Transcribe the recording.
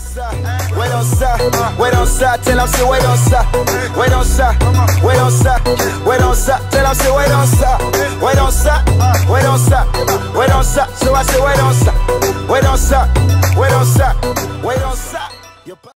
Wait on stop, wait on stop, tell them say wait on stop, wait on stop, wait on stop, wait on stop, tell them say wait on stop, wait on stop, wait on stop, wait on stop, so I say wait on stop, wait on stop, wait on stop, wait on stop.